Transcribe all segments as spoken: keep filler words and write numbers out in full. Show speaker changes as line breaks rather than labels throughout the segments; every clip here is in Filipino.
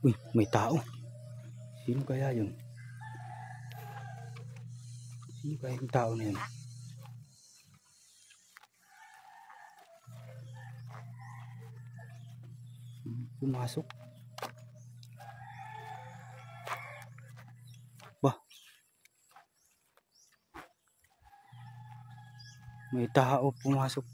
Uy, may tao. Sino kaya yun? Sino kaya yung tao na yun? Pumasok. Bah. May tao pumasok.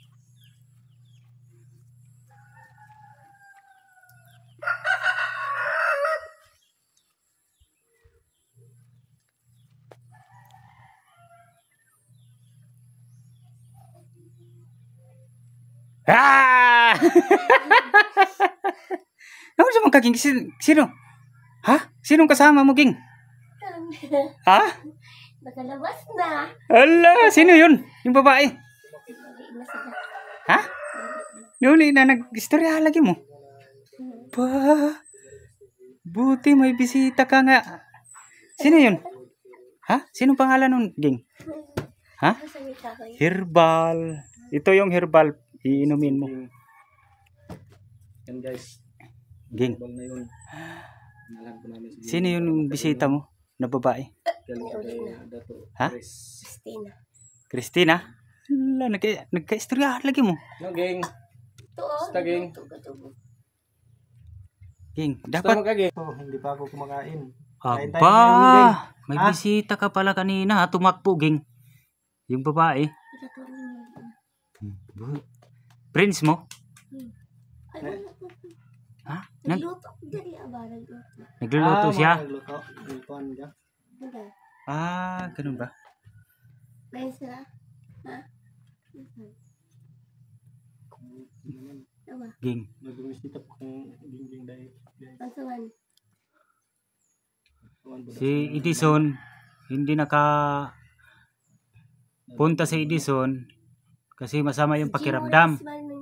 Ah! Ano sa mga Ging? Sino? Ha? Sinong kasama mo, Ging? Ha?
Nakalabas na.
Ala, sino yun? Yung babae? Ha? Nuli na nag-istorya lagi mo? Pa, buti may bisita ka nga. Sino yun? Ha? Sinong pangalan nun, Ging? Ha? Herbal. Ito yung herbal. Iinumin mo.
Yan guys.
Ging.
Herbal na yun. Nalag po namin si
Sino yung bisita mo na babae? Ha?
Christina.
Christina? Ala, nagka, nagka-istorya lagi mo.
No, Ging.
Ito oh.
Basta, Ging.
Ging,
Dapat.
dapat.
Oh, hindi pa ako kumakain.
Aba, may bisita ka pala kanina ha. Tumakbo, Ging. Yung babae. Prince mo? Ha? Nag
Nagluto. Dali aba, nagluto.
nagluluto siya?
Nagluto. Naglutoan ka.
Okay.
Ah, ganun ba?
Friends na? Ha? Diba?
Ging.
Nag-umisita po kung Ging dahil.
Pansaman.
Si Edison, hindi naka punta si Edison kasi masama yung pakiramdam.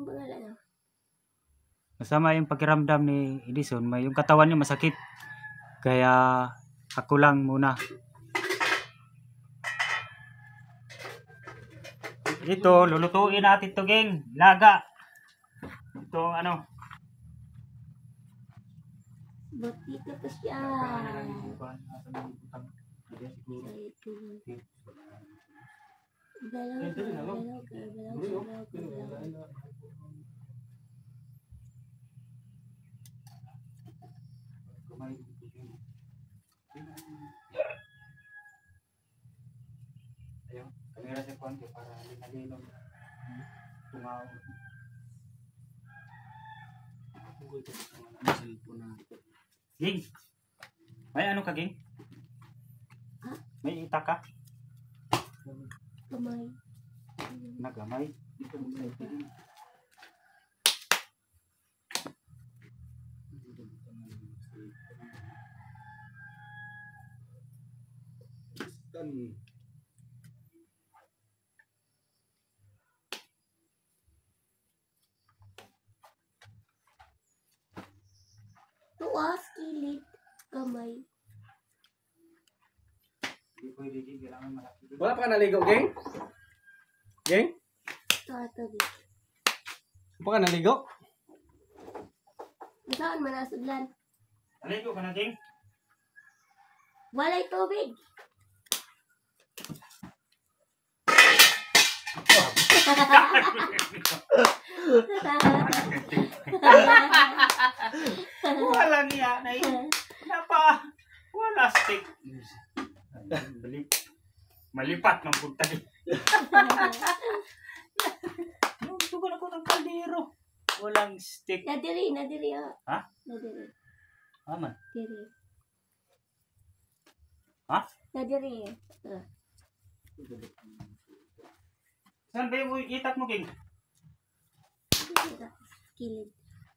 Masama yung pakiramdam ni Edison. May yung katawan niya masakit. Kaya ako lang muna. Ito, lulutuin natin to, Ging. Laga. Ito ano.
Botito pa siya. Dalaw ka, dalaw ka, dalaw ka, dalaw ka.
Ayun, kamera sa konti para linalinaw. Tungaw. Ging, may ano ka, Ging?
Ha?
May ita ka?
Kamay.
Nagamay?
Dan.
Tuwas, kilid, kamay.
Wala pa ka naligo, Ging? Ging?
Katabi.
Wala pa ka naligo?
Saan manasudlan?
Aligo ka na, Ging?
Walay tubig.
Walang yan ay napa wala stick. Balik. Malipat ng punta din. Yung tugon ako ng kaldero. Walang stick.
Nadiri, nadiri oh.
Ha?
Nadiri.
Aman.
Diri.
Ha?
Nadiri. Uh.
Saan ba yung itak mo, Ging?
Kilid.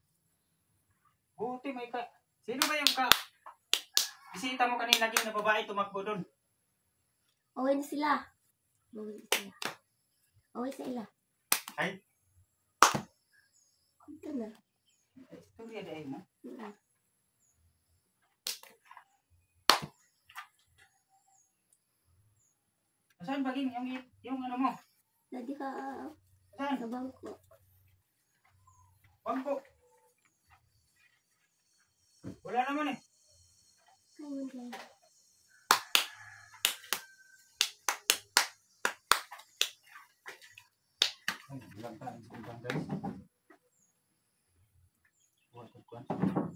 Buti may ka... Sino ba yung ka... Bisita mo kanina, Ging, na babae tumakbo doon?
Away na sila. Away na sila. Away sa ila.
Ay?
Ito na.
Istorya dahil mo?
Uh.
Saan ba, Ging, yung, yung ano mo?
Nadi ka uh,
Saan?
sa bangko.
Bangko. Wala Wala naman eh.
Ayun lang.
Ay, bilang tayo sa ibang guys. Water kwan.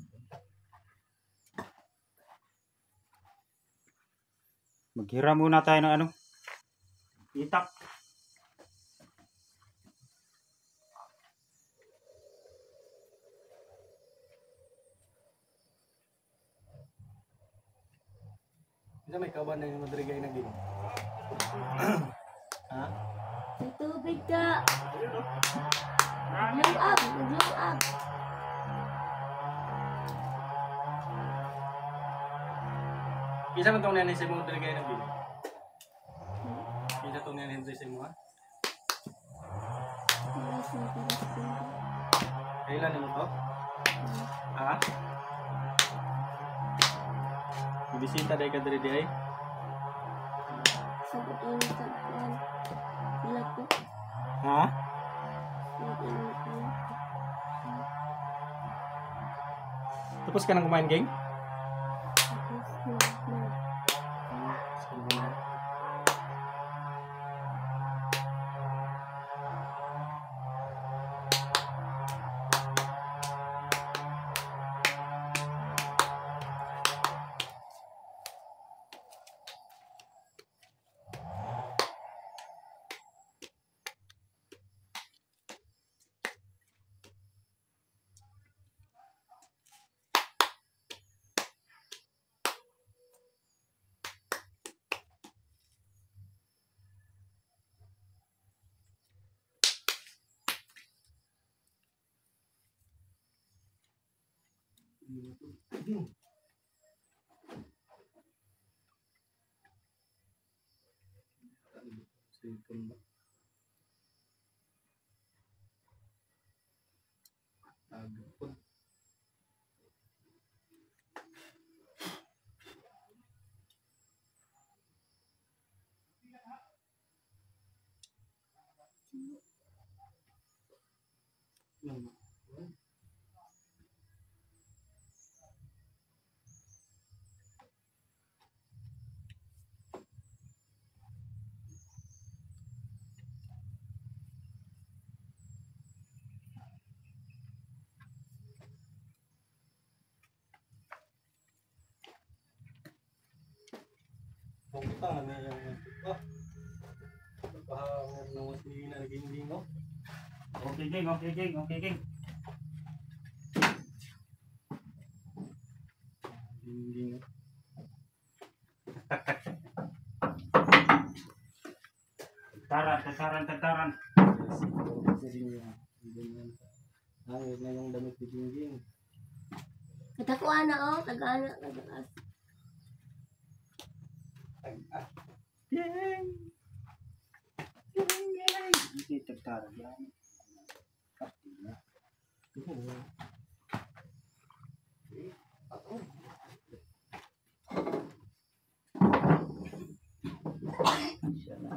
Maghira muna tayo ng ano. Itak.
Isa may kawan na yung madrigay na ging. Ha?
May tubig ka. Mag-low up. Mag-low up.
Isa man itong nanay sa mo madrigay na ging. Isa itong nanay sa mo ha?
Tigas na tigas ko.
Kailan naman to? Ha? Bisita dahil ka dari di ay?
Sabot yung sabon. Wala po.
Ha?
Sabot yung sabon.
Tapos ka nang kumain, gang?
Tapos na. Na.
Pumunta na yung ah. Pahangin ng wasili na naging lingo.
Okay, King. Okay, King. Okay, King.
Lingo.
Tataran, tataran, tataran.
Hangit na yung damit ni Jingjing.
Katakuan na oh. Taga-ana. Taga-as.
Yay! Yay! Yay! Hindi tataran yan. Pasti na. Siya na.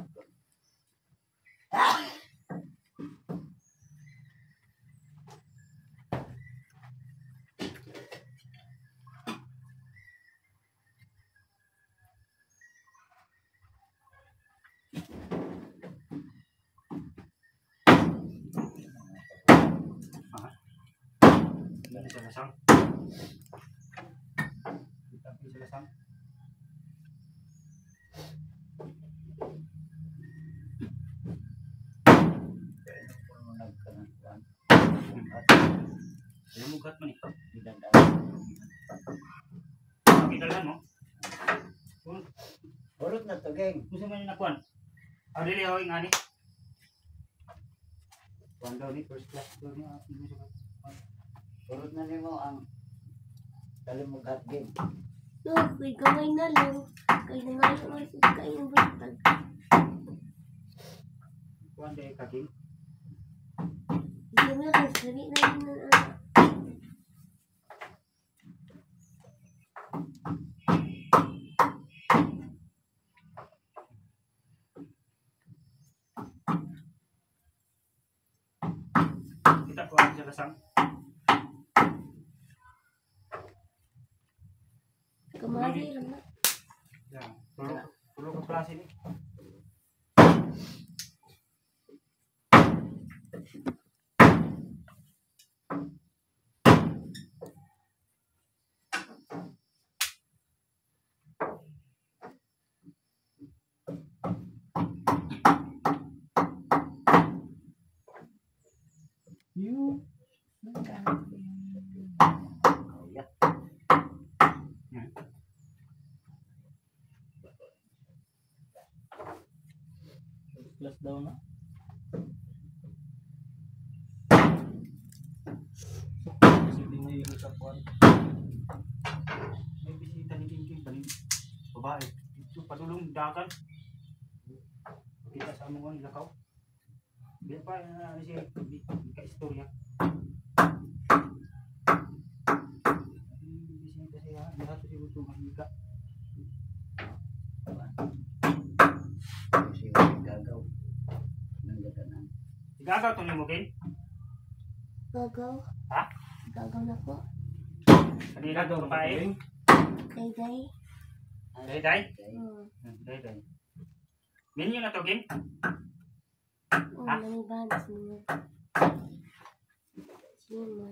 Ini sa lasang. Kita sa lasang. Ay mugat man ikaw. Kita mo.
Urot na to, geng.
Gusto man yung nakuan. Ah, dili ako yung ani. Kuan daw ni first class daw ni.
Urot na nimo ang kalimughat, geng.
No, kay gamay na lang. Kay nangayon ay kay ng butang.
Kuan day kaging.
Hindi mo na sari na yun na ano.
Kita kuan sa lasang.
daw na. Kasi di may ikapuan.
May bisita ni King King baling babae. Ito padulong dagan. Kita sa mga lakaw. Biya pa na ano siya ka istorya. Bisita siya, lahat si utong hika.
Kasi yung gagaw. Nandiyan na.
Gagaw to ni mo King?
Gagaw.
Ha?
Gagaw na po.
Kanila to babae.
Day-day.
Day-day?
Hmm.
Day-day. Minyo na to King?
Oh,
Ha?
naniban. Sino? Sino?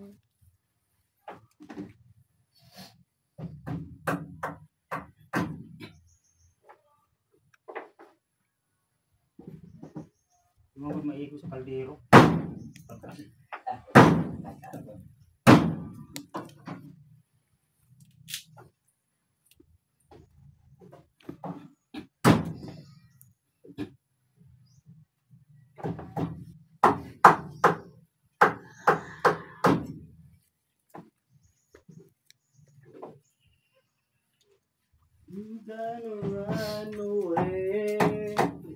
Tumawag maigo sa kaldero.
Nagkagaw.
You gotta run away.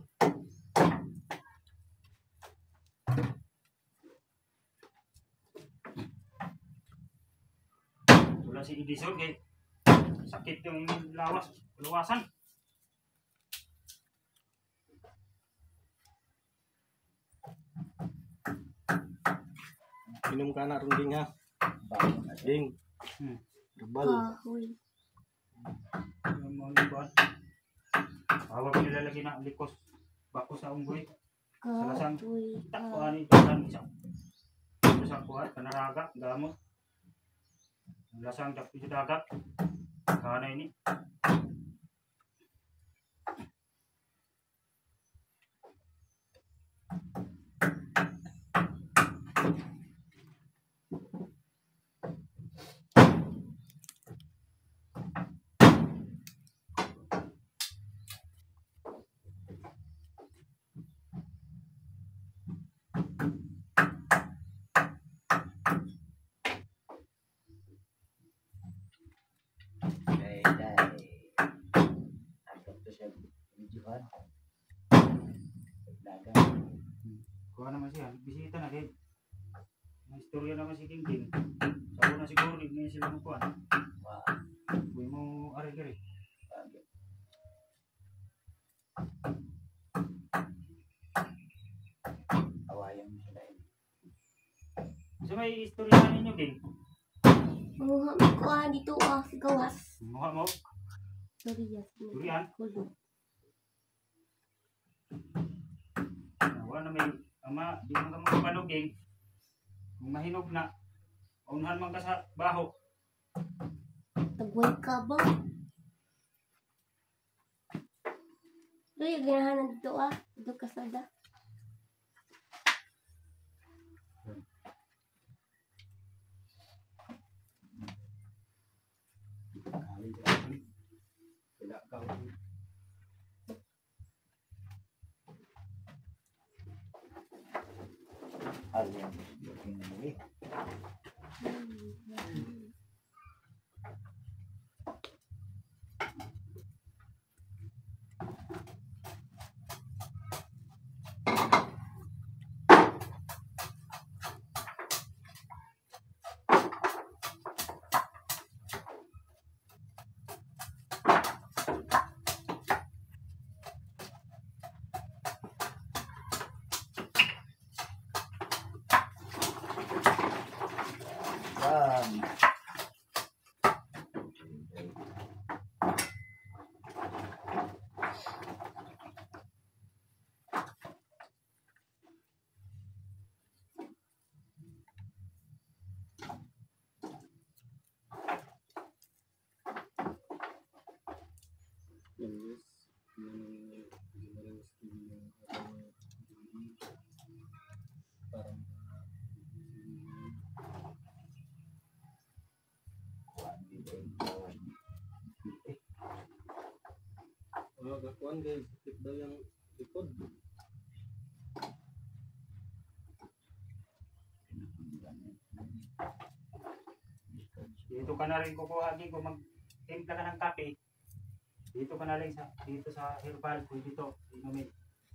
Wala si Edison kay sakit yung lawas, luwasan.
Inom ka na ron ding ha.
Bago na siya.
Ding.
Hmm.
Gabal.
Kahoy.
Yung mga likuan. Awag nila lagi na likos. Bako sa unggoy. Salasang.
Kahoy.
Takuan ito kan isang. Ito sa kuhat, panaraga, gamot. Lasang dak sa dagat. Kana ini.
Day, day. Agad to siya. Videohan. Dagan.
Kuha naman siya, bisita na kay. May istorya naman si King King. Sabi na siguro, hindi niya sila makuha.
Wah.
Huwag mo ari-ari.
Bagay. Awayan mo sila eh.
So may istorya na ninyo, King.
Manguha mo ko ah, dito ah, si gawas.
Muha mo.
Durian.
Durian?
Kulog.
Nawa na may ama, di mo ka mga panuging. Kung mahinog na, unahan man ka sa baho.
Tagway ka ba? Dito yung ginahanan dito ah. Dito kasada.
Tidak kau.
Hal yang bikin ini. Um,
Mga kakuan guys, sakit daw yung likod.
Dito ka na rin kukuha, Ging, kung mag-timpla ka ng kape. Dito ka na rin sa, dito sa herbal, pwede dito, inumin.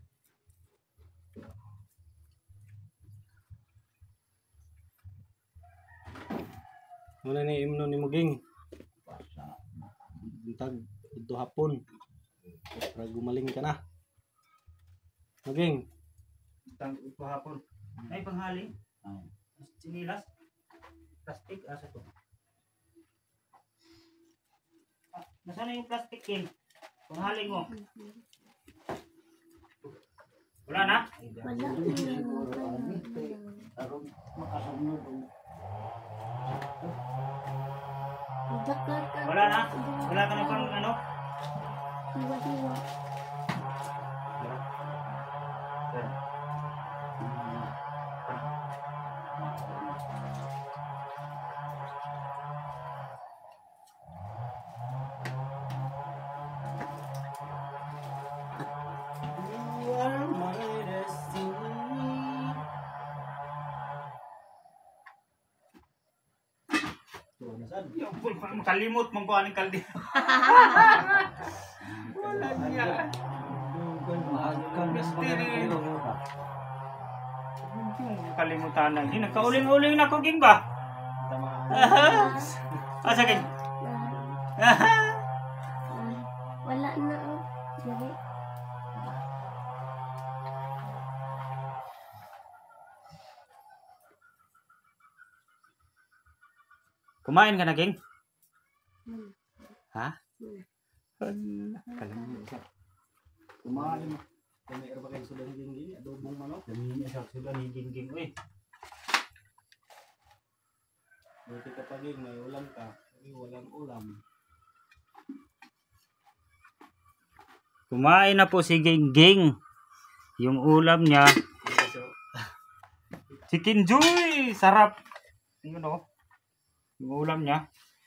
Muna ni imno ni Muging.
Basa.
Bintag ito hapon. Para gumaling ka na. Muging.
Tang ito hapon. Ay, panghali.
Ay.
Sinilas. Plastic, asa to? Ah, nasaan na yung plastic, King? Panghaling mo. Wala na?
Wala.
Tarong makasunod.
Daklat ka.
Wala na? Wala ka na pang ano?
Hiwa-hiwa.
You are my destiny. Tuwa na saan?
Yung full, makalimot mong kuha ng kaldi. Wala niya. Yung kalimutan na. Hindi, nagkauling-uling na ko, King ba? Asa, King?
Wala na. Oh. Dali.
Kumain ka na, King?
Hmm.
Ha?
Hmm.
Hala, kalimutan.
Kumain. Kami ba kayo sudah ginggi? Adobong manok.
Dami niya sudah ni King King. Uy,
Buti ka paging may ulam ka. May walang ulam.
kumain na po si King King. Yung ulam niya, Chicken Joy! Sarap! Yun o. Yung ulam niya.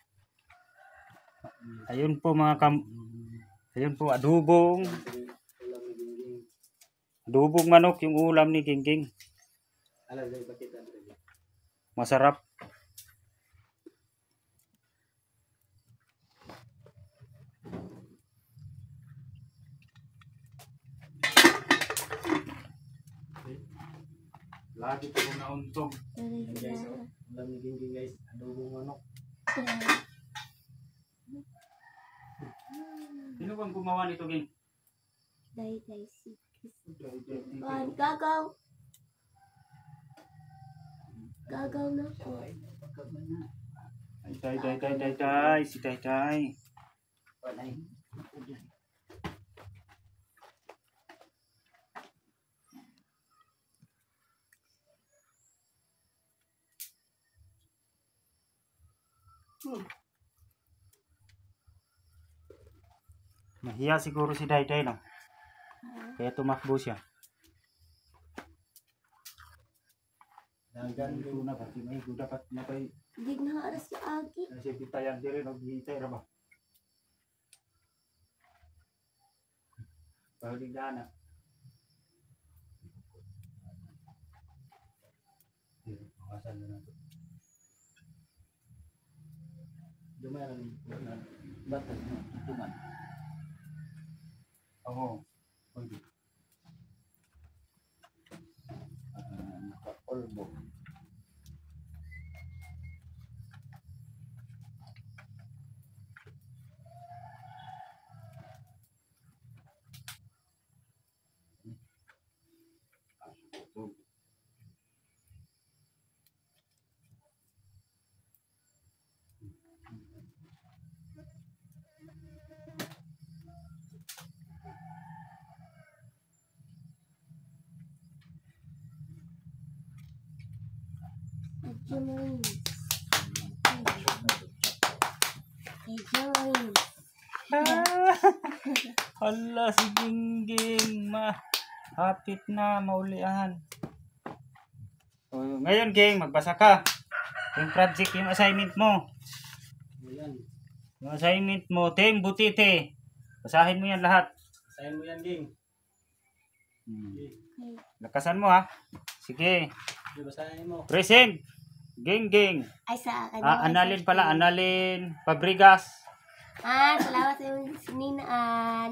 Ayun po mga kam... Ayun po, adubong.
Ulam ni Gingging.
Adubong manok yung ulam ni King King.
Alam dahil bakit ano rin.
Masarap. Lagi po nauntog.
Dali
Ayan guys,
sila.
oh. Ulam ni Gingging guys. Adobong manok.
Sino bang gumawa nito, King?
Dai dai si. Kan gagaw. Gagaw na po.
Ay, tay, tay, tay, tay, tay. Si tay, tay.
Walay.
Nahiya siguro si Day Day, no? Kaya tumakbo siya.
Dagan
Ito na pati may guda pat na kay
Di na aras si Agi.
si pitayan dire no gihitay ra ba. Paligana. Awasan na nato.
Dumayan na
Batas mo. Tuman.
Oo. Pwede.
Ah, naka-olbo.
Join. Join.
Hala si Gingging ma hapit na maulian. So, ngayon Ging, magbasa ka. Yung project, yung assignment mo.
Ayan.
Yung assignment mo, Team Butite. Basahin mo yan lahat.
Sayin mo yan, Ging.
Hmm.
Sige.
Lakasan mo ha. Sige.
Sige, basahin mo.
Present. Ging, ging.
Ay, sa akin.
Ah, Annalyn pala, Annalyn Fabregas.
Ah, salamat sa iyong sininaan.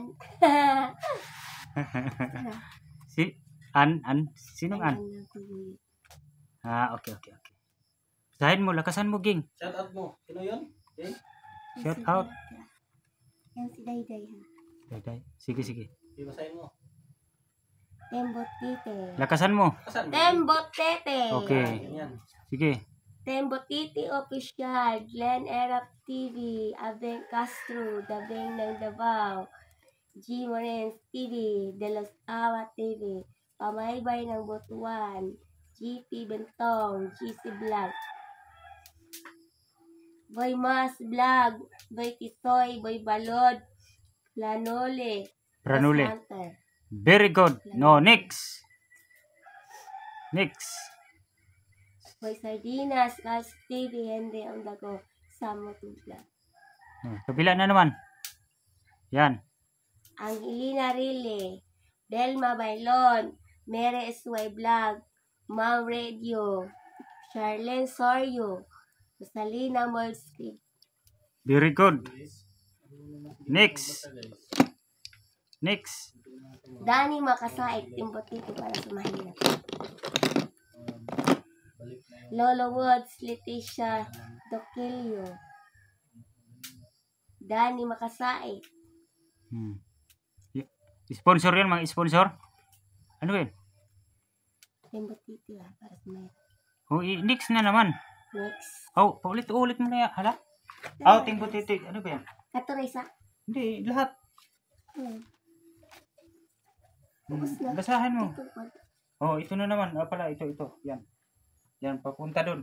Si An, An, sinong An?
Ano, kuya?
Ah, okay, okay, okay. Basahin mo, lakasan mo, ging.
Shout out mo. Sino yun? Okay.
Shout out.
Yan si Dayday ha.
Day, sige, sige.
Ibasahin mo.
Tembot Tite.
Lakasan mo.
Kasan mo?
Tembot Tete.
Okay.
Yan.
Sige.
Tembot Tite Official. Glenn Erap T V. Abeng Castro. Dabeng ng Davao. G. Morens T V. De Los Awa T V. Pamaybay ng Butuan. G P Bentong. G C Vlog. Boy Mas Vlog. Boy Tisoy. Boy Balod. Planole.
Ranule.
Boss Hunter.
Very good. No, next. Next.
Boy Sardinas. Guys T V. Henry Ondago. Samo Tubla.
Oh, kabila na naman. Yan.
Angelina Rile. Delma Bailon. Mere Esway Vlog. Mau Radio. Charlene Sorio. Rosalina Molsky.
Very good.
Guys.
Next.
Basta guys.
Next.
Dani Makasaik. Timbotito para sa mahirap.
Balik na yung
Lolo Woods. Leticia Doquilio. Dani Makasaik.
Hmm. Y- Sponsor yan, mga sponsor. Ano yun?
Timbotito ah, para sa mahirap.
Oh, i- next na naman.
Next.
Oh, paulit-ulit mo na yan. Hala? Outing butiti. Ano ba yan?
Katurisa.
Hindi, lahat.
Hmm.
Hmm,
Ubus na.
basahan mo.
Ito po.
Oh, ito na naman. Ah, pala, ito, ito. Yan. Yan, papunta doon.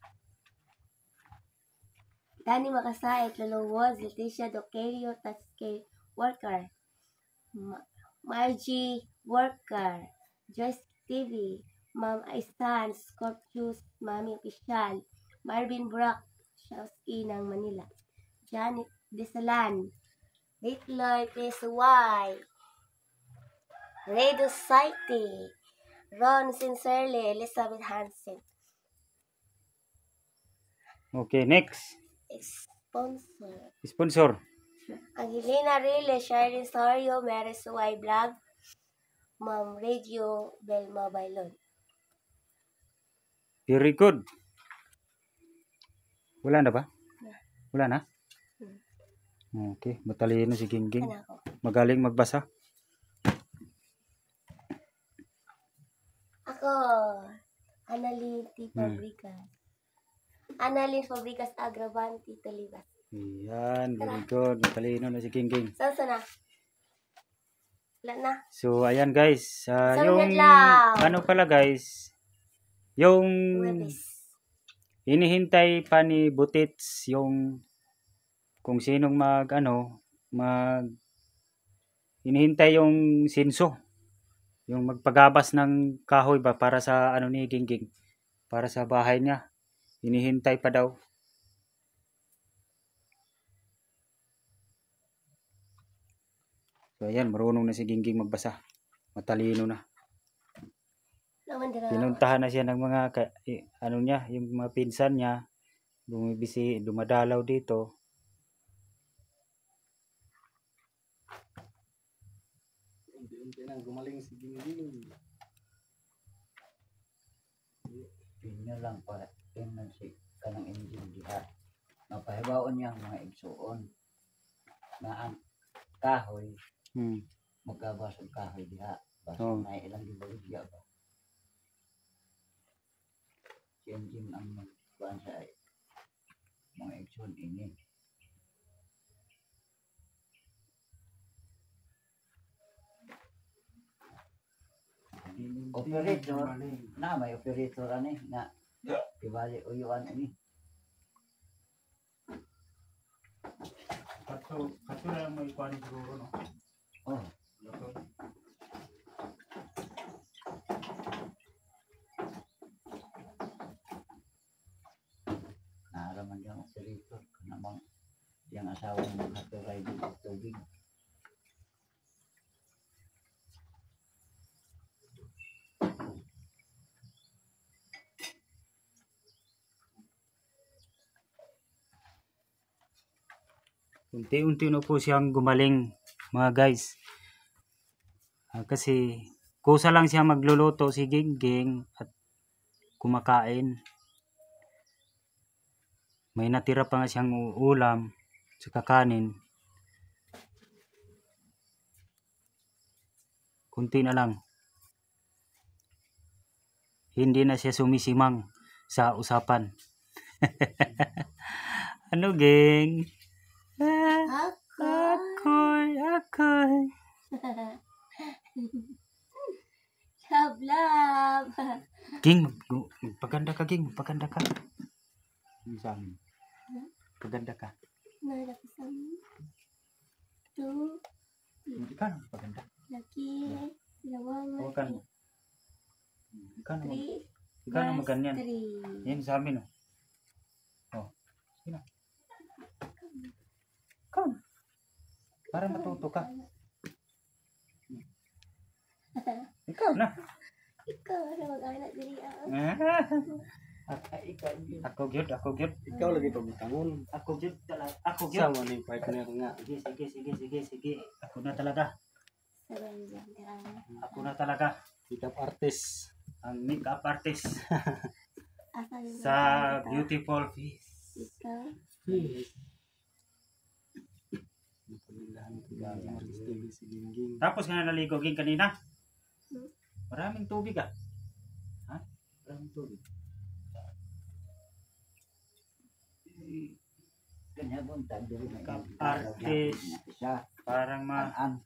Dani Makasaik. Lolo Woods. Leticia Doquilio. Tatsuke Worker. Ma Margie Worker. Joyce T V. Ma'am Aisan, Scorpius, Mami Official, Marvin Brock, Shawski ng Manila, Janet Desalan, Litloy P S Y, Radio Society, Ron Sincerely, Elizabeth Hansen,
Okay, next.
Sponsor,
Sponsor.
Angelina Rile, Sharon Sorio, Maris Y Vlog, Ma'am Radio Belma Bailon.
Very good. Wala na ba? Wala na? Okay, matalino si Gingging.
Ano ako?
Magaling magbasa.
Ako, Annalyn T. Fabricas. Annalyn Fabricas Agravanti Talibas.
Yan, very good. Matalino na si Gingging.
Saan sana? Wala na.
So, ayan guys. ah,
Isang
yung,
minute lang.
ano pala guys, yung
Webis.
hinihintay pa ni Butits yung kung sinong mag, ano, mag, hinihintay yung sinso. Yung magpagabas ng kahoy ba para sa, ano ni Gingging, para sa bahay niya. Hinihintay pa daw. So, ayan, marunong na si Gingging magbasa. Matalino na.
Naman dira.
Pinuntahan na siya ng mga ka- i- ano niya, yung mga pinsan niya, bumibisi, dumadalaw dito.
unti-unti nang gumaling si Gingging.
Pinya lang para tingnan si kanang engine diha. Mapahibaon niya ang mga igsuon. Na ang kahoy,
Hmm.
magkabas ang kahoy diha. Basta
Oh.
may ilang gibaligya ba. Si engine ang magkuhan sa mga igsuon ini. Operator, na may operator ani na ibalik uyuan ini.
Kato, kato na lang may ikuan siguro, no?
Oh, naraman yung operator kanamang yung asawa ng nakaturay dito tubig.
Unti-unti na po siyang gumaling mga guys. Ah, kasi kusa lang siya magluluto si Gingging at kumakain. May natira pa nga siyang u- ulam sa kakanin. Kunti na lang. Hindi na siya sumisimang sa usapan. Ano, Geng? Ah,
Ako.
ako'y, ako'y.
Love, love.
Ging, mag- magpaganda ka, Ging. Magpaganda ka. Ano sa amin? Paganda ka.
Nalapasam. Two.
Hindi ka na magpaganda.
Laki. Dalawang.
Huwag ka na. Hindi ka na mag-
Three.
hindi ka na
Plus
maganyan.
Three.
Yan sa amin, oh. Oh. Sige na. Ikaw na. Para matuto ka. Ikaw na.
Ikaw na mag-anak diri ako.
Ako gyud, ako gyud.
Ikaw lagi pabutangon.
Ako gyud talaga. Ako gyud.
Sama ni partner nga.
Sige, sige, sige, sige, sige. Ako na talaga.
Sabay lang ka.
Ako na talaga.
Makeup artist.
Ang makeup artist
Asa yung
sa
ikaw?
beautiful face.
Ikaw.
Pagandahan ko lang ang artist si Gingging.
Tapos nga naligo Ging kanina. Maraming tubig ah. Ha? Maraming tubig.
Kanya buntag diri na
Makeup artist.
siya.
Parang ma
An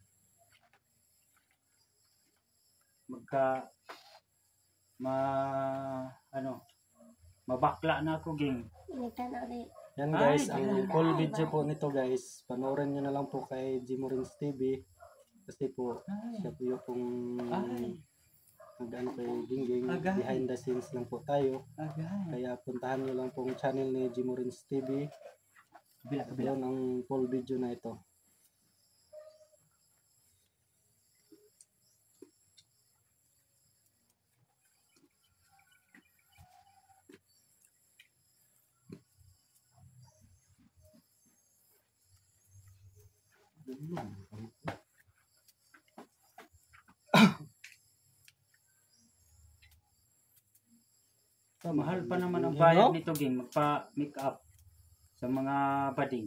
magka ma ano mabakla na ako Ging.
Initanaw rin.
Yan
Ay,
guys, ang
ganda.
full video po nito guys. Panoorin nyo na lang po kay Jimorins T V. Kasi po, siya po yung pong
Ay.
nag-ano kay Gingging.
Agay.
Behind the scenes lang po tayo.
Agay.
Kaya puntahan nyo lang pong channel ni Jimorins T V.
Kabila, kabila.
Yun ang full video na ito.
Mahal pa naman ang
Yun,
bayad
no?
nito Ging magpa make up sa mga bading.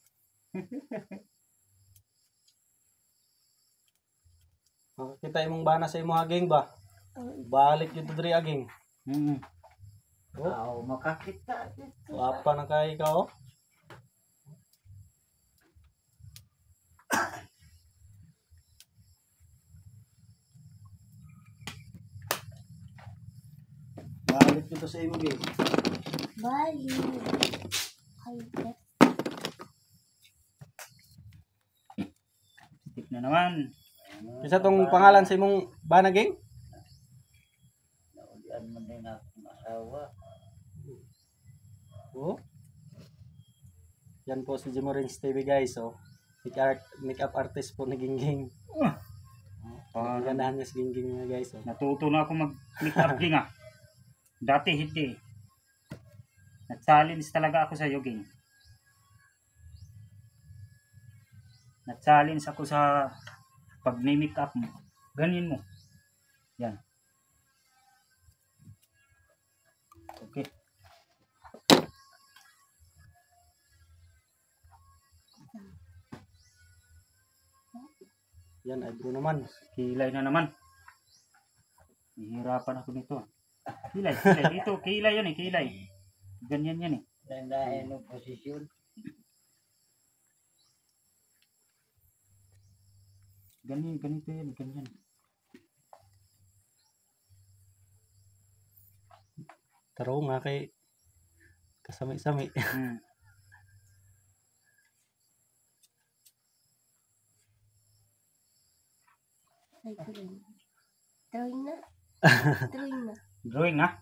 Makakita imong bana sa imo aging ba? Balik yun to diri aging.
Mm.
aw makakita.
Wapa na kay ikaw. Oh. Balik yun to sa imo ging.
Bali. Ay, bet.
Tip na naman.
Isa tong pangalan sa imong bana ging?
Naulian man din akong asawa.
Oo. Yan po si Jimorins T V guys. Oh. Make art, makeup artist po ni Gingging.
Parang
Pagandahan niya si Gingging niya guys. Oh.
natuto na ako mag make up Ging ah. Dati hindi. Na-challenge talaga ako sa Ging. Na-challenge ako sa pag make up mo. Ganyan mo. Yan. Okay.
Yan, eyebrow naman.
Kilay na naman. Nahihirapan ako nito. Kilay, kilay. Dito, kilay yan eh, kilay. Ganyan yan eh.
Nandahin ng posisyon.
Ganyan, ganito yan, ganyan.
Taro nga kay kasami-sami.
Hmm.
Ay, tuloy. Drawing na. Drawing na.
Drawing ah.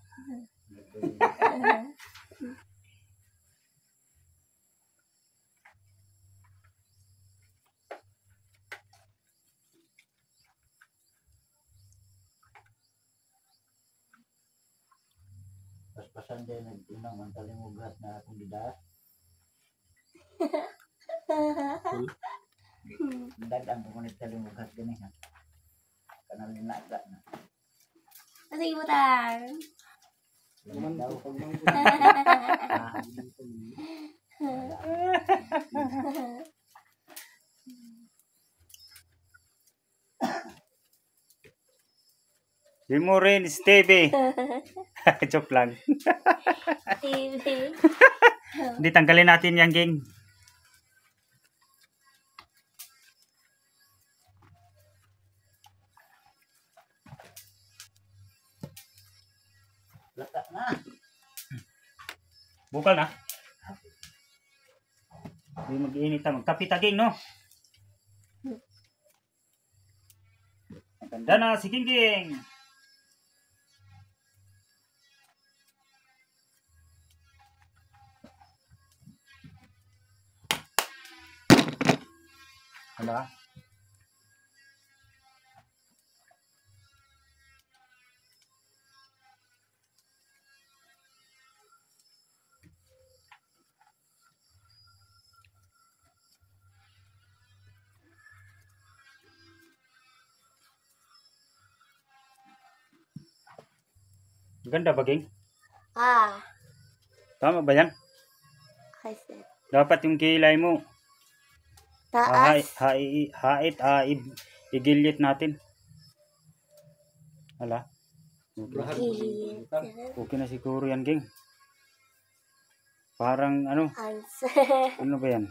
Paspasan din nag-unang ang talimugat na akong gidas. Dagan ko nito sa lumugat gani ha. Kanang ninaga na.
Kasi ibutan.
Naman daw pag mga
Jimorins T V. Joke lang.
T V.
Hindi, tanggalin natin yan, Ging.
Lata na.
Bukal na. Hindi mag-iinit na. Magkapit na, Ging, no? Maganda na si Ging Ging. Hala. Ganda ba, Ging?
Ah.
Tama ba yan?
I said.
Dapat yung kilay mo. Hai,
Taas.
hai, hait, ah, i- igilit natin. Hala.
sobrahan po
Gilit.
yung
Okay na siguro yan, Ging. Parang ano,
Answer.
ano ba yan?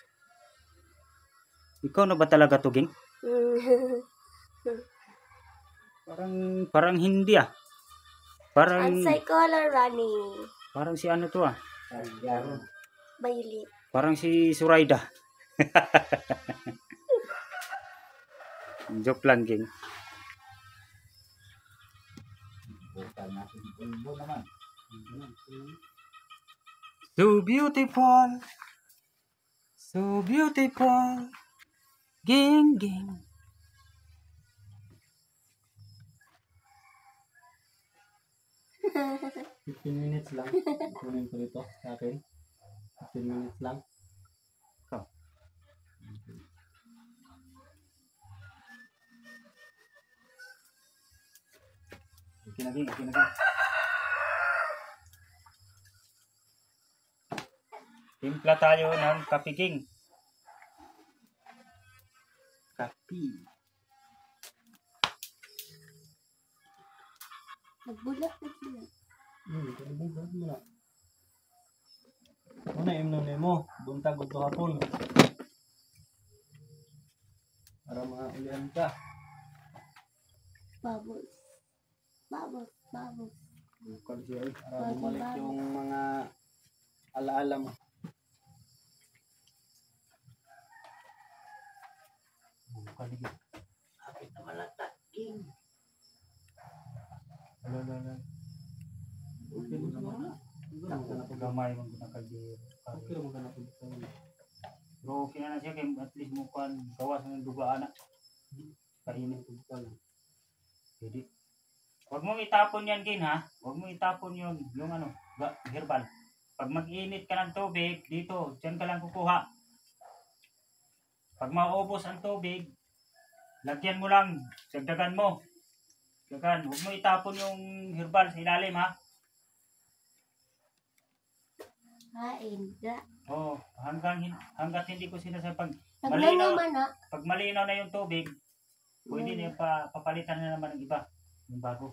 Ikaw na ba talaga to, Ging? Parang, parang hindi ah. Parang,
Answer color running.
parang si ano to ah.
Yaro.
Violet.
Parang si Suraida. Joke lang, Ging.
Bukan natin ulbo naman.
So beautiful. So beautiful. Ging, ging.
fifteen minutes lang. Kunin ko dito sa akin. fifteen minutes lang.
Ikaw. Okay na, Ging. Okay na, Ging. Timpla tayo ng kape, Ging. Kape.
Nagbulat na sila.
Hmm, kalimutan mo na. Ano na imnon mo? Buntag ug hapon. Para maulian ka.
Bubbles. Bubbles. Bubbles.
Bukal siya eh. Para bumalik yung mga alaala mo.
Kapit na malata. King.
Wala, wala, wala.
Okay mo naman.
Gamay mong ginakaldero.
Okay mo ka na po.
Pero okay na na siya kaya at least mukuhan gawas ng dugaan na. Kainin ko pa lang. Pwede. Huwag mong itapon yan, Gin, ha? Huwag mong itapon yun, yung ano, ga- herbal. Pag mag-init ka ng tubig, dito, dyan ka lang kukuha. Pag maubos ang tubig, lagyan mo lang, dagdagan mo. Dagdagan, huwag mo itapon yung herbal sa ilalim, ha?
Kain. Da.
Oo, hanggang, hin- hanggat hindi ko sinasabi, pag
Naglangaw
malinaw,
man na.
pag malinaw na yung tubig, pwede na yung pa, papalitan na naman ng iba, yung bago.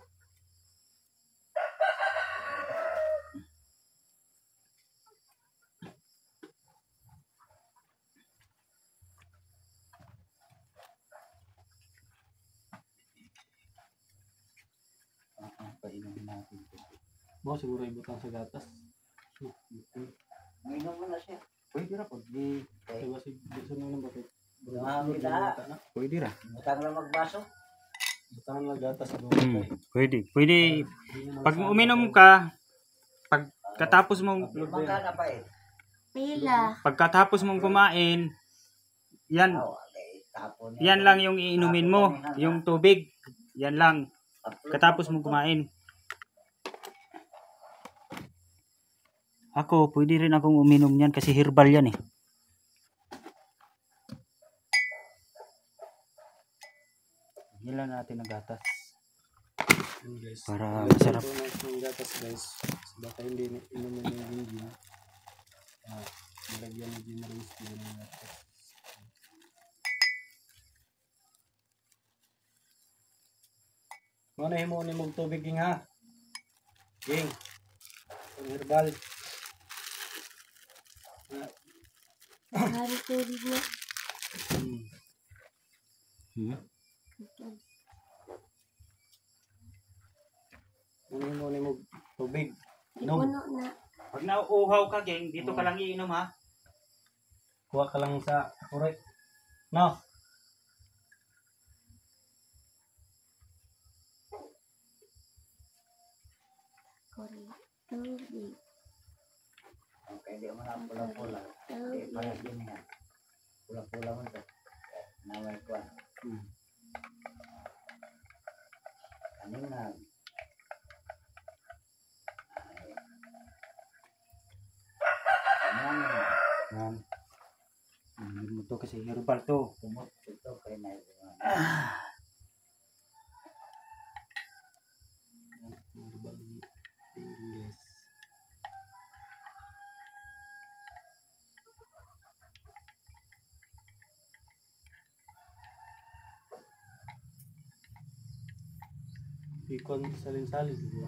Ah, ah, painumin natin ito.
Mo siguro ibutang sa gatas.
Mainom mo na siya.
Pwede ra po, di,
Diba si gusto nang bakit?
Dumami na.
pwede ra.
Butang lang magbaso.
Butang lang gatas siguro.
Hmm, pwede, pwede. Pag uminom ka, pagkatapos mong,
Limang ka na pa eh.
Pila.
pagkatapos mong kumain, yan,
Oh, okay. Tapon.
yan lang yung iinumin mo, yung tubig, yan lang, katapos mong kumain. Ako, pwede rin akong uminom yan kasi herbal yan eh. Yan lang natin ang gatas.
Yun, guys.
Para
Lagyan
masarap.
po natin yung gatas guys. So, baka hindi na- inumin yung gingging. Ah, nilagyan ni Jim Rins din ng gatas. Muna himo ni mong tubig ging ha. Ging. Ang herbal. Ah,
Hari tubig na.
hmm.
Hmm?
Muna himo ni mong tubig.
Ipuno
Inom.
na.
Pag nauuhaw ka, Geng, dito ka lang iinom ha.
Kuha ka lang sa kurek. No.
Correct. Tubig.
Okay, di mo na pula-pula. Di
Tubig.
parang din yan. Pula-pula mo ito. Naway ko.
Hmm.
Kanina. Ay. Ano?
Yan. Inom mo to kasi herbal to.
Kumot ito kay na ito.
Herbal thing, guys. Ikon salin-salin siguro.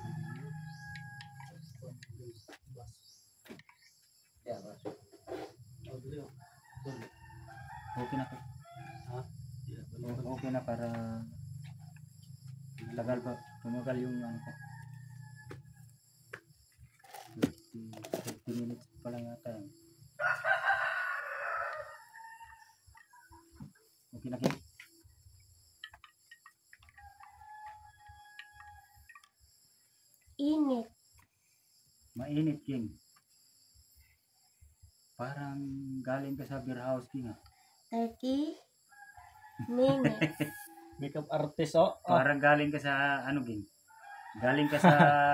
Yeah, bas.
Oh, dali, oh. Dali.
Okay na to.
Ha? Yeah, balik
O-
ko.
Okay na para tagal pa. Tumagal yung ano ko. fifty minutes pa lang yata yun. Okay na, Geng.
Init.
Mainit, King. Parang galing ka sa beer house, King, ah.
thirty minutes.
Makeup artist, oh. Ah,
Parang galing ka sa, ano, King? Galing ka sa,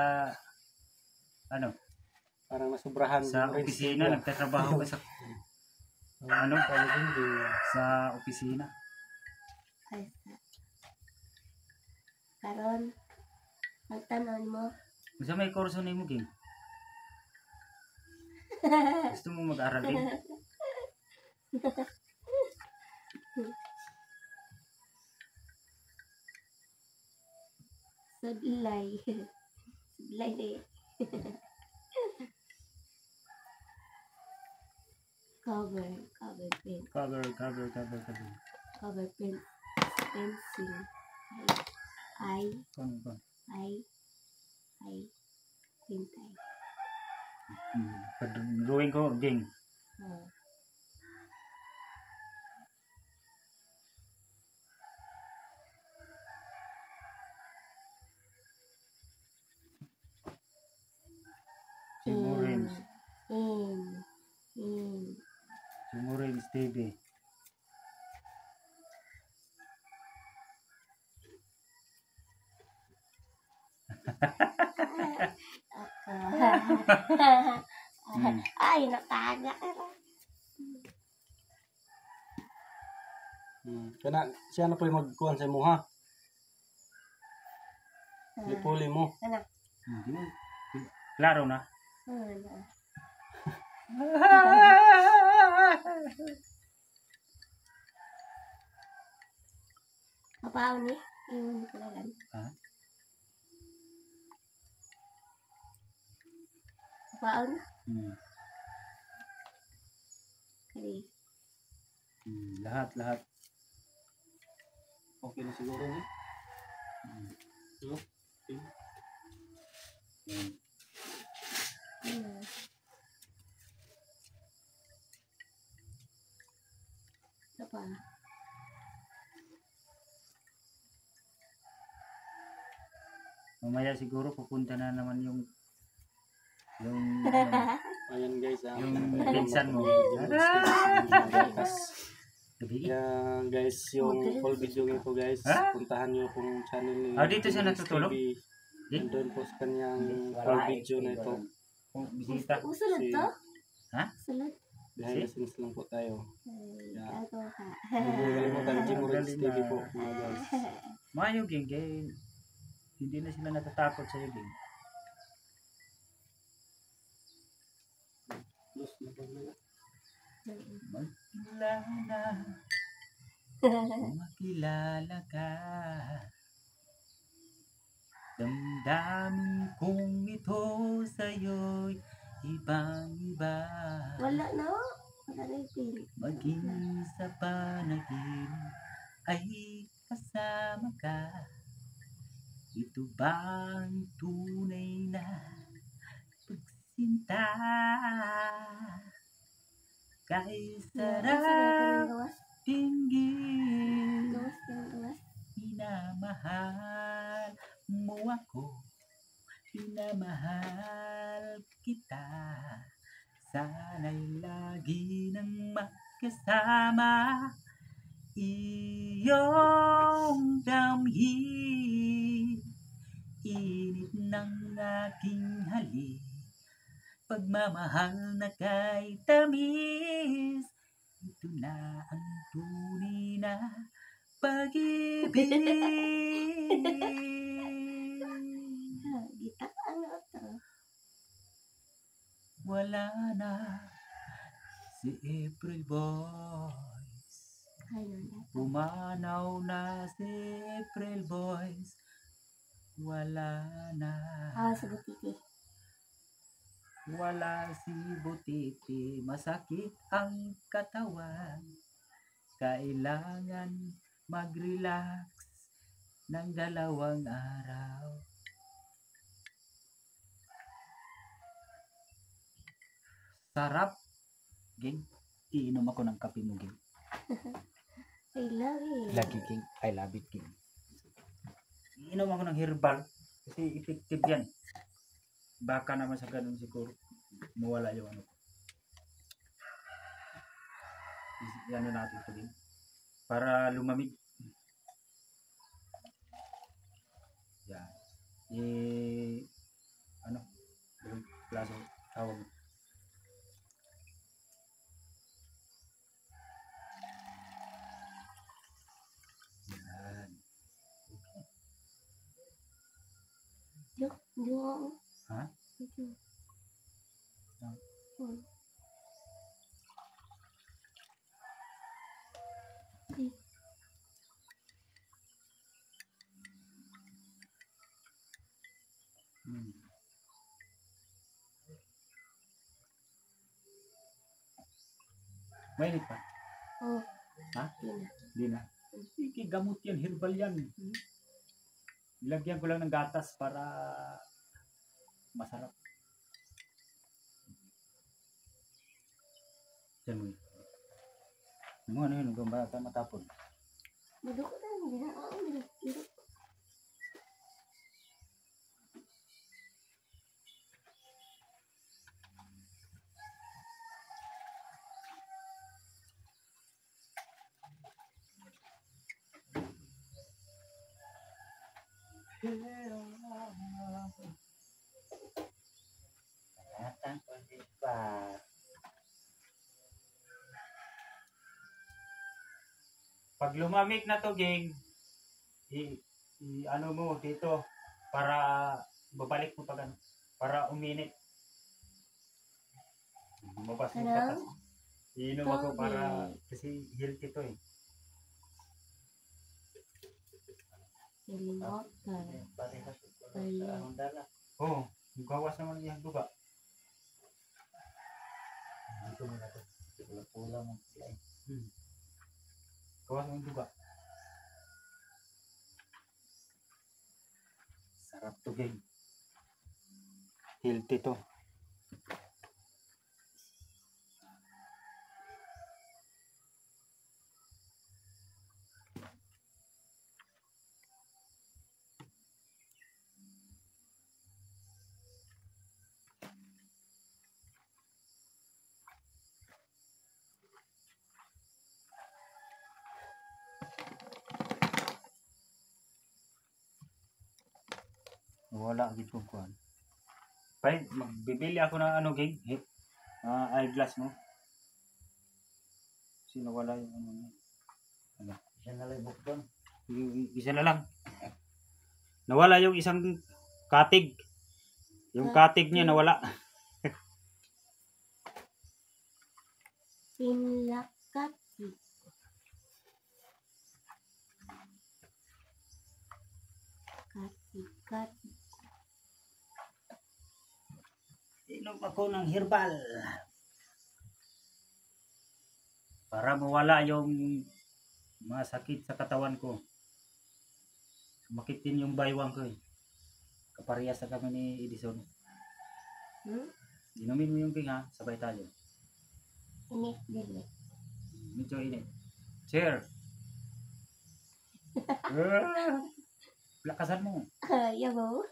ano,
parang nasubrahan.
sa
yung
opisina.
rin.
Nagtatrabaho ka sa,
Ano? Talagang di.
sa opisina.
Ay, sa- Karon, magtanon mo.
Kung sa may kurso na mo, King. Gusto mo mag-aral, King?
Sudlay. Sudlay eh. Cover, cover pen,
Cover, cover, cover, cover.
cover pen, pencil. Ay,
Kung, kung.
ay, ay, pintay.
Hmm. Drawing ko, King.
Oh.
Si Murins.
In, in,
Si Murins T V. Hmm.
Ay, nataga ka na.
Hmm. Kana, siya na po yung magkuhan sa imo, ha? Lipuli mo.
Anak.
Hindi. Klaro na.
Ano? Kapaw ni? Iwan ko lang.
Ha?
Kapaw na?
Hmm.
Kali.
Hmm. Lahat, lahat.
Okay na siguro, eh.
Hmm.
No? Okay.
Hmm.
Ano? Ito pa.
Mamaya siguro pupunta na naman yung yung ano,
Ayan guys, ah.
Yung
Ayan,
pinsan mo.
Gatas.
gabi.
Yan guys, yung full video nito guys.
Ha?
Puntahan nyo pong channel ni
Ah, dito siya
Jim's
natutulog?
T V.
Di?
Nandun po sa kanyang full
Wala,
video na ito.
Kung bisita.
Usulod
Si-
to?
Ha?
Usulod?
Behind the scenes lang po tayo.
Ay,
Yeah.
gago ka.
Huwag mo kalimutan, Jimorins
Galing
T V
na.
po mga guys.
Mayo ging kay hindi na sila natatakot sa iyo ging.
Los na po na.
Magkilala na, makilala ka. Damdamin kong ito sa'yo'y ibang-iba.
Wala na. Wala na yung pin.
Maging sa panaginip ay kasama ka. Ito ba ang tunay na pagsinta? Kay sarap
Gawas.
tingin,
Gawas yung gawas.
minamahal mo ako, minamahal kita. Sana'y lagi nang magkasama, iyong damhin, init ng aking halik, pagmamahal na kay tamis. Ito na ang tunay na pag-ibig.
Ha, Gita ano to?
Wala na si April Boys.
Ay, wala.
Pumanaw na si April Boys. Wala na.
Ah, sa butiti.
Wala si Butiti. Masakit ang katawan. Kailangan mag-relax ng dalawang araw. Sarap. Ging, iinom ako ng kape mo, Ging.
I love it.
Lagi, Ging. I love it, Ging. Iinom ako ng herbal. Kasi effective yan. Baka naman sa ganun siguro mawala yung ano. Is- Ano natin ito, Ging. Para lumamig. Yan. Eh, ano? Yung plaso. Tawag. Yan.
Yok, yok.
Ha?
Ito.
Ah.
Oh. Eh,
Hmm. Mainit pa?
oh,
Ha?
yun na.
Hindi na. Sige, gamot yan. Herbal yan. Lagyan ko lang ng gatas para masarap. Yan mo. Ano ano yun? Huwag ba tayo matapon?
Madukot na lang din. Oo, madukot.
Datang pa. Pag lumamig na to, Ging, i, i ano mo dito para babalik mo pag ano, para uminit. Lumabas yung
Ano?
katas. Iinom ako para
Tubig.
kasi healthy to eh.
Feeling water.
Parehas
Ay.
sa anong dala. Oo, oh, gawas naman yung duga. Dito mo na to. Pula-pula mo. Hmm. Gawas mo yung duga. Sarap to, Ging. Healthy to. Wala gid kong kuan. Pay magbibili ako ng ano, Ging, hit. Ah, eyeglass mo.
Kasi nawala yung ano niya. Ano?
Siya nalibok doon.
Yung isa na lang. Nawala yung isang katig. Yung katig niya nawala.
Pinlakati. Kati, kati.
Inom ako ng herbal. Para mawala yung mga sakit sa katawan ko. Sumakit din yung baywang ko eh. Kaparehas na kami ni Edison.
Hmm?
Inumin mo yung king ha, sabay tayo.
Init dili.
Medyo init. Cheer! Ah, lakasan mo.
Yabo.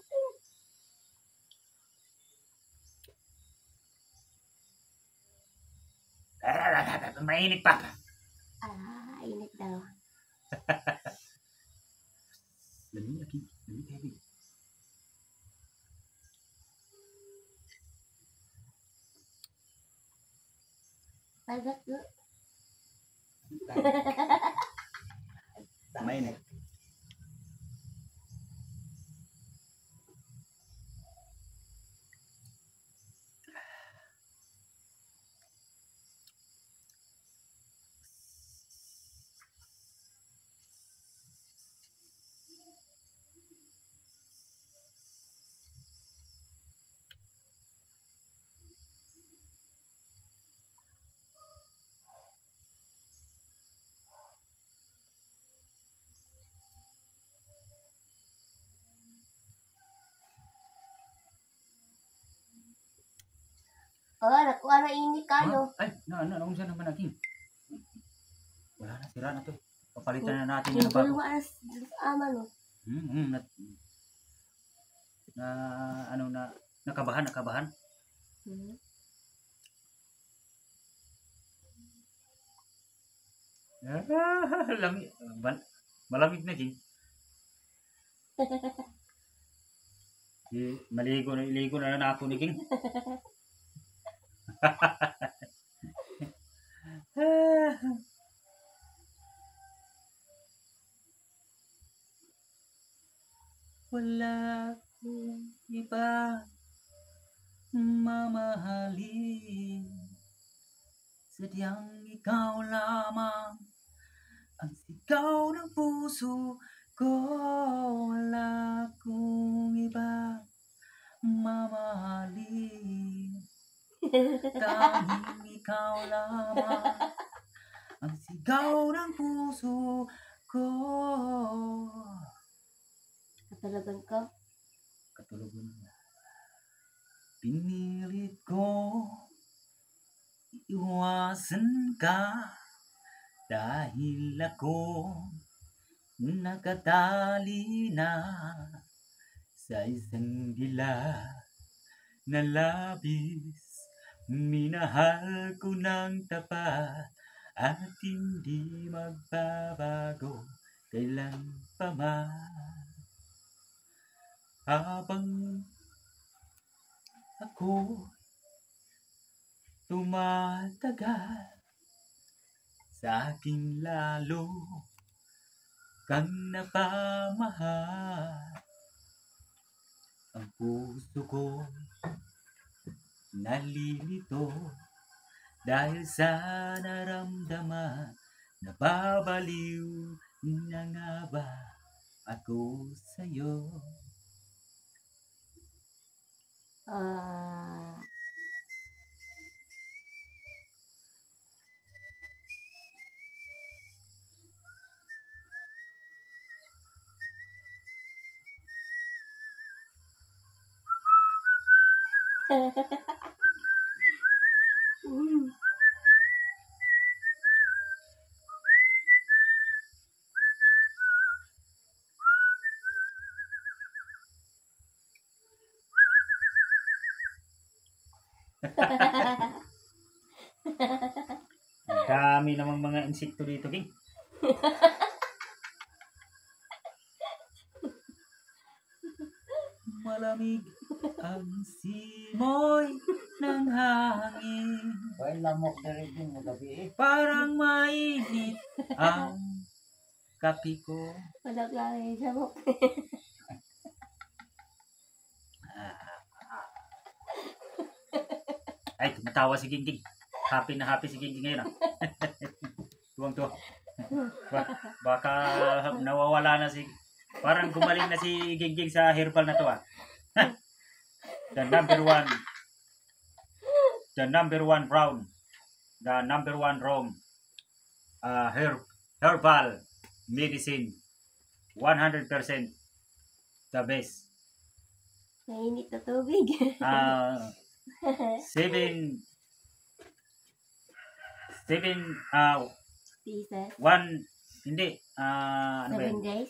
Mainit pa.
Ah, init daw.
Lamig lagi. Lamig heavy.
Pagat lo.
Mainit.
Oh, nakuha na init kayo.
Ay, na, na, naunsa naman aking. Wala na, sira na to. Papalitan na natin yung bago.
Nagulwa na sa ama no.
Hmm, hmm, na, na, ano na, nakabahan, nakabahan.
Hmm.
Ah, lamig, mal, malamig na king. Di, maligo na, iligo na na ako ni king. Wala akong iba mamahalin, sadyang ikaw lamang ang sigaw ng puso ko. Wala akong iba mamahalin, tanging ikaw lamang ang sigaw ng puso ko.
Katalagan ka.
Katulugan mo. Pinilit ko iwasan ka dahil ako nakatali na sa isang dila na labis. Minahal ko ng tapat at hindi magbabago kailan pa man. Habang ako tumatagal, sa aking lalo kang napamahal. Ang puso ko nalilito dahil sa naramdaman. Nababaliw na nga ba ako sa'yo?
Ah. Mm.
Dami namang mga insekto dito, King. Malamig ang simoy ng hangin.
Ay, lamok na rin din mo gabi eh.
Parang mainit ang kape ko.
Walang langay sa mo.
Ay, tumatawa si Gingging. Happy na happy si Gingging ngayon. Ah. Tuwang-tuwa. Ba- baka nawawala na si... Parang gumaling na si Gingging sa herbal na to ah. The number one. The number one brown. The number one rom. Uh, herb, herbal medicine. one hundred percent the best.
Mainit na tubig.
Uh, seven seven uh,
Pieces.
one hindi uh, ano ba
Seven
yan?
days.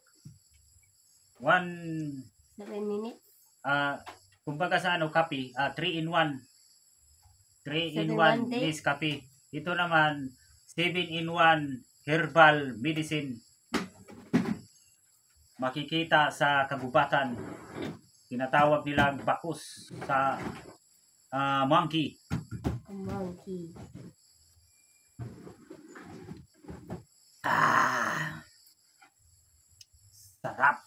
One
Seven minutes.
uh, kumbaga sa ano kape uh, three in one three in
Seven
one
one day.
is kape. Ito naman seven in one herbal medicine. Makikita sa kagubatan, tinatawag nilang bakus sa uh, monkey.
A monkey.
Ah, sarap.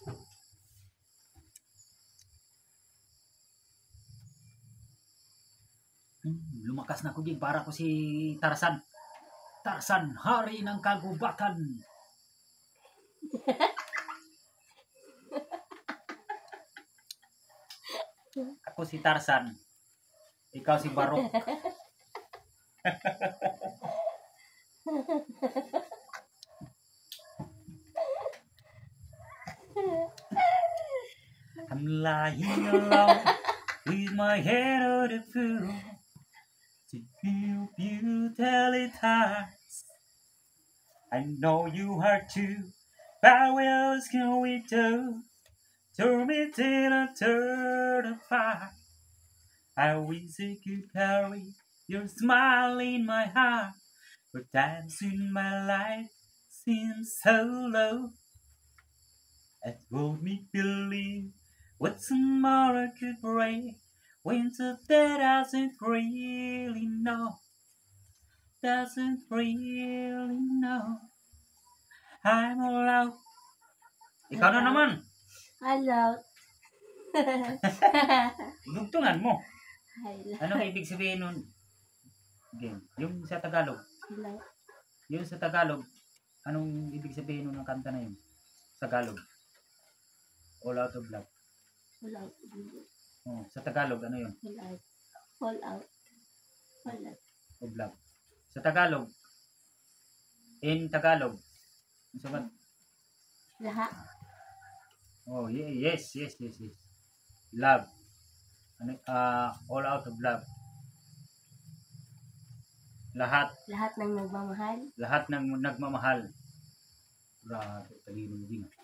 Hmm, lumakas na ko din para ko si Tarzan. Tarzan, hari ng kagubatan. Ako si Tarzan. Ikaw si Barok. I'm lying alone with my head on the pillow. To feel you tell it hurts. I know you hurt too. But what else can we do? Turn me till I turn apart. I wish I could carry your smile in my heart. But times in my life seem so low. It won't me believe what tomorrow could bring. Winter that doesn't really know. Doesn't really know. I'm all out. Ikaw na naman.
Hello.
Dugtungan mo.
Hello.
Anong ibig sabihin nun? Game. Yung sa Tagalog.
Hello.
Yung sa Tagalog. Anong ibig sabihin nun ng kanta na yun? Tagalog. All out of love.
Full out.
Oh, sa Tagalog, ano yun?
Full out. Full out. Full out.
Of love. Sa Tagalog. In Tagalog. Sa ba?
Lahat.
Oh, ye- yes, yes, yes, yes. Love. Ano, ah, all out of love. Lahat,
Lahat ng nagmamahal.
lahat ng nagmamahal. Grabe, talino mo din. ah.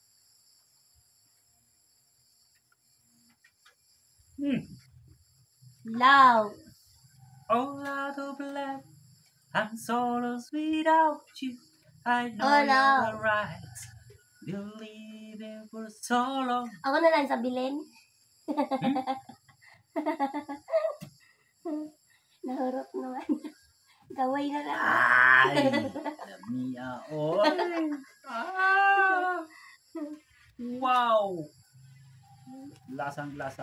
Hmm.
Love.
All out of love. I'm so lost without you. I know
All
you're
out.
right. Believing for so long.
Ako na lang sa bilin. Nahurot naman. Gaway na lang.
Ay, Lamia, oh. Ah. Wow. Lasang lasa.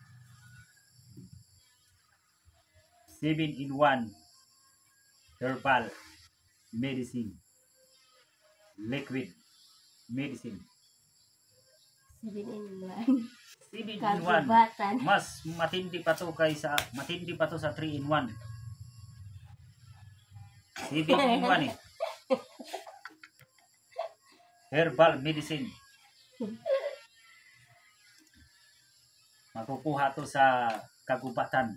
Seven in one. Herbal medicine. Liquid medicine.
Seven in one.
Seven in one.
Kagubatan.
Mas matindi pa to kaysa matindi pa to sa three in one. Seven in one eh. Herbal medicine. Makukuha to sa kagubatan.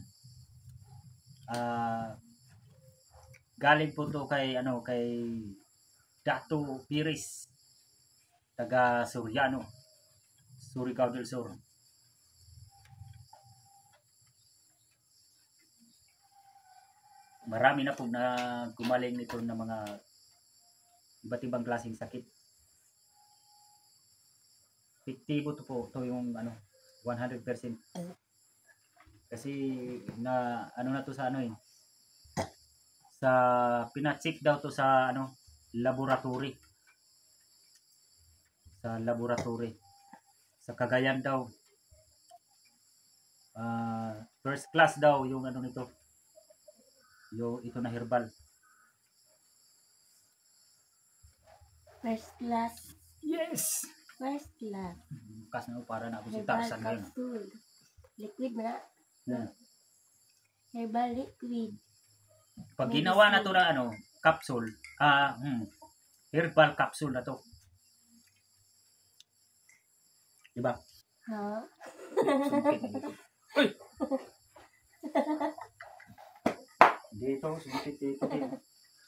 Ah, galing po to kay ano kay Dato Piris, taga Soriano, Surigao del Sur. Marami na po na gumaling nito ng mga iba't ibang klaseng sakit. Epektibo to po, to yung ano, one hundred percent Kasi na ano na to sa ano eh. Sa pina-check daw to sa ano laboratory. Sa laboratory. Sa Cagayan daw. Ah, first class daw yung ano nito. Yung ito na herbal.
First class.
Yes.
First class.
Kas na para na ako si
Herbal
Tarzan ngayon.
capsule. Liquid mo na.
Yeah.
Herbal liquid.
Pag ginawa na to na ano, capsule, ah, hmm, herbal capsule na to. Diba?
Ha?
Sungkit na dito. Uy! Dito, sungkit dito. dito.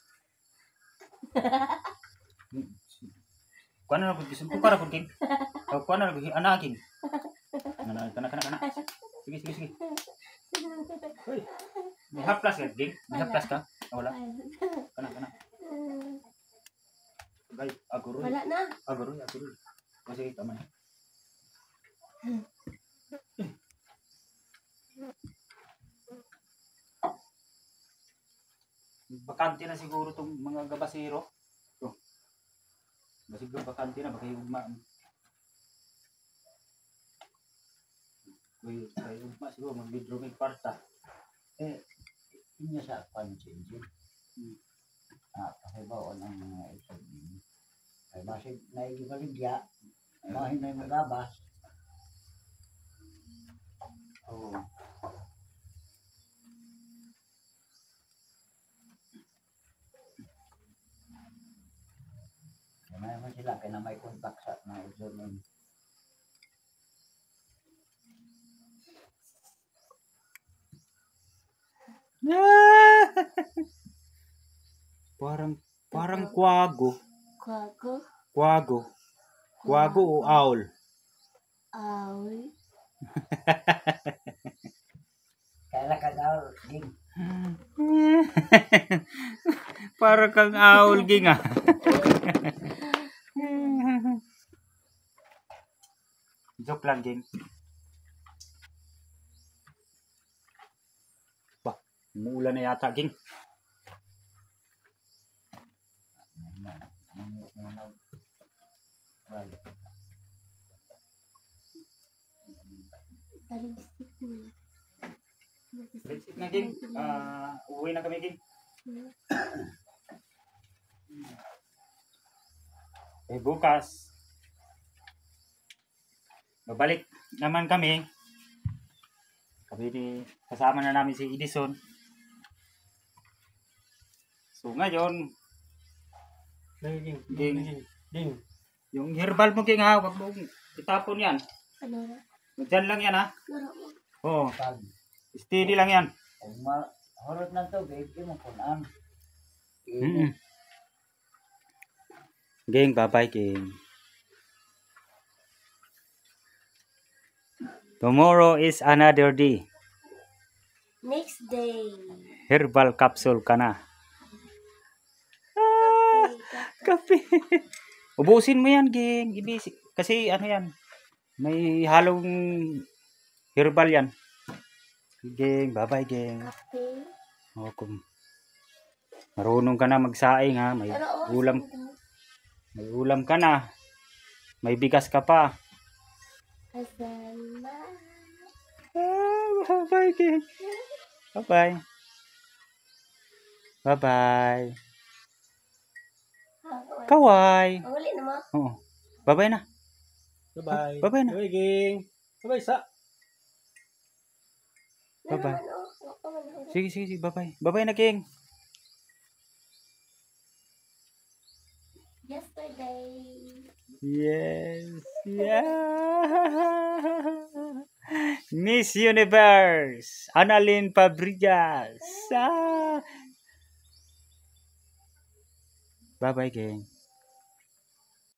Kuha na lang kung gusto. Kuha na kung king. Kuha na lang kung anakin. Kana, kana, kana, kana. Sige, sige, sige. Uy! May haplas ka, Ding? May haplas ka? Ah, wala? Kana, kana. Ay, aguroy.
Wala na.
Aguroy, aguroy. Kasi tama na. Bakante na siguro tong mga gabasero. Ito. Siguro bakante na, baka yung ugma. Uy, kaya ugma siguro, mag-bidromig parta.
Eh, inya sa pansin din. Ah, pakibaon ang mga isod din. Ay masig naigibaligya, mahinay magabas.
Oo.
May naman sila kaya na may kontak sa mga isod nun.
Parang, parang kwago.
Kwago.
Kwago. Kwago o owl?
Owl.
Kaya ka daw, Ging.
Parang kang owl, Ging ah. Joke lang, Ging. Bah, umuulan na yata, Ging.
Talistik mo.
Let's eat na, Ging. Ah, uwi na kami, Ging. Eh, bukas, babalik naman kami. Kami di, kasama na namin si Edison. So, ngayon,
Ding, ding,
Ding.
ding, ding.
yung herbal mo, Ging, ha? Huwag mong itapon yan.
Ano na?
Diyan lang yan, ha?
Laro mo.
Oo,
Pag
steady lang yan.
kung mahurot ng tubig, di mo kunan.
Mm-mm. Ging, bye-bye, Ging. Tomorrow is another day.
Next day.
Herbal capsule ka na.
Kape.
Kape. Ubusin mo yan, Ging. Ibisi. Kasi ano yan, may halong herbal yan. Ging, bye-bye, Ging.
Kape.
O, kung marunong ka na magsaing, ha. May
Laro mo.
ulam, may ulam ka na. May bigas ka pa.
Asama.
Ah, bye-bye, Ging. Bye-bye. Bye-bye. Kawai.
Ang uli na mo.
Oo. Bye-bye na.
Bye-bye.
Bye-bye na.
Bye, Ging. Bye-bye, sa.
Bye-bye.
Laro man, oh. Wako man, oh.
Sige, sige, sige. Bye-bye. Bye-bye na, Ging.
Yesterday.
Yes. Yeah. Miss Universe. Annalyn Fabregas. Ah. Bye-bye, Ging.